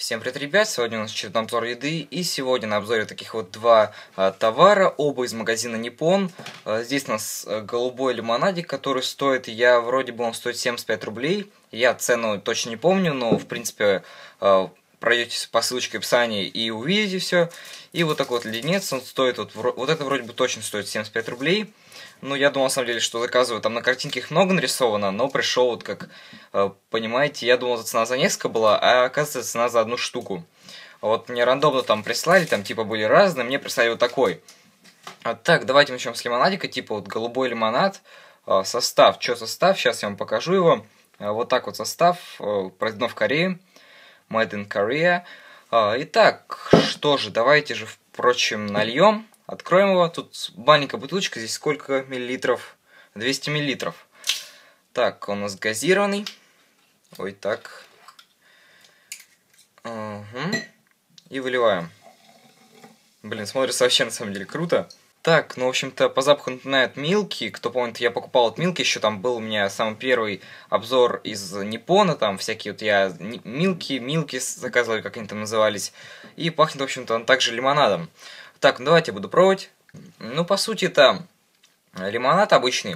Всем привет, ребят! Сегодня у нас очередной обзор еды, и сегодня на обзоре таких вот два товара, оба из магазина Nippon. Здесь у нас голубой лимонадик, который стоит, вроде бы он стоит 75 рублей. Я цену точно не помню, но в принципе пройдете по ссылочке в описании и увидите все. И вот такой вот леденец, он стоит, вот это вроде бы точно стоит 75 рублей. Ну, я думал, на самом деле, что заказываю, там на картинке их много нарисовано, но пришел, вот как, понимаете, я думал, цена за несколько была, а оказывается, цена за одну штуку. Вот мне рандомно там прислали, там типа были разные, мне прислали вот такой. Так, давайте начнем с лимонадика, типа вот голубой лимонад. Состав, что состав, сейчас я вам покажу его. Вот так вот состав, произведено в Корее, made in Korea. Итак, что же, давайте же, впрочем, нальем. Откроем его. Тут маленькая бутылочка. Здесь сколько миллилитров? 200 миллилитров. Так, он у нас газированный. Ой, так. Угу. И выливаем. Блин, смотрится вообще на самом деле круто. Так, ну, в общем-то, по запаху напоминает Милки. Кто помнит, я покупал от Милки. Еще там был у меня самый первый обзор из Ниппона. Там всякие вот я Милки заказывал, как они там назывались. И пахнет, в общем-то, он также лимонадом. Так, ну давайте я буду пробовать. Ну, по сути, это лимонад обычный.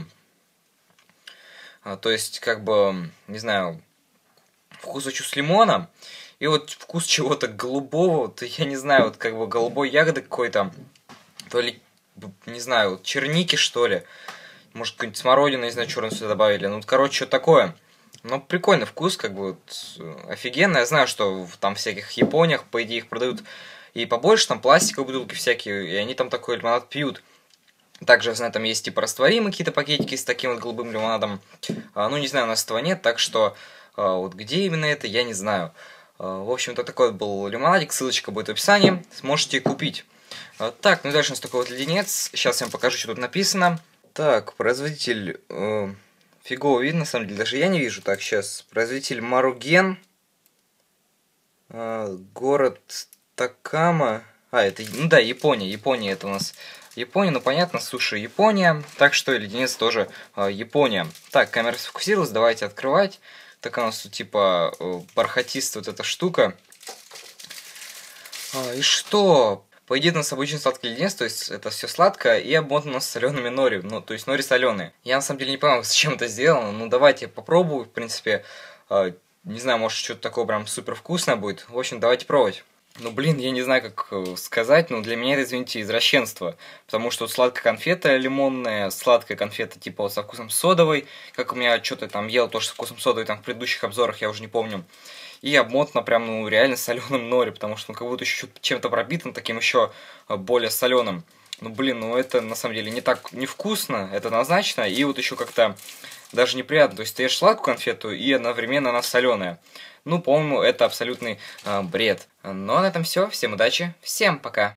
То есть, как бы, не знаю, вкус чувств лимона. И вот вкус чего-то голубого, вот, я не знаю, вот как бы голубой ягоды какой-то. То ли, не знаю, вот черники, что ли. Может, какой-нибудь смородина, не знаю, черную сюда добавили. Ну, короче, что такое. Ну, прикольный вкус, как бы, вот, офигенно. Я знаю, что в там всяких Япониях, по идее, их продают и побольше, там пластиковые бутылки всякие, и они там такой лимонад пьют. Также, я знаю, там есть типа растворимые какие-то пакетики с таким вот голубым лимонадом. Ну, не знаю, у нас этого нет, так что вот где именно это, я не знаю. В общем-то, такой вот был лимонадик, ссылочка будет в описании, сможете купить. Так, ну и дальше у нас такой вот леденец. Сейчас я вам покажу, что тут написано. Так, производитель... фигово видно, на самом деле, даже я не вижу. Так, сейчас. Производитель Маруген. Город... Такама. Это, ну да, Япония. Япония это у нас Япония, ну понятно, суши Япония. Так что леденец тоже Япония. Так, камера сфокусировалась, давайте открывать. Так у нас тут типа бархатистая вот эта штука. И что? По идее, у нас обычный сладкий леденец, то есть это все сладкое и обмотано с солеными нори. Ну, то есть нори соленые. Я на самом деле не понимаю, зачем это сделано. Ну давайте попробую, в принципе. Не знаю, может что-то такое прям супер вкусное будет. В общем, давайте пробовать. Ну, блин, я не знаю, как сказать, но для меня это, извините, извращенство. Потому что вот сладкая конфета лимонная, сладкая конфета типа вот со вкусом содовой, как у меня что-то там ел тоже со вкусом содовой там в предыдущих обзорах, я уже не помню. И обмотано прям, ну, реально соленым нори, потому что, ну, как будто еще чем-то пропитан, таким еще более соленым. Ну, блин, ну, это на самом деле не так невкусно, это однозначно, и вот еще как-то даже неприятно. То есть ты ешь сладкую конфету, и одновременно она соленая. Ну, по-моему, это абсолютный бред. Ну, а на этом все. Всем удачи, всем пока.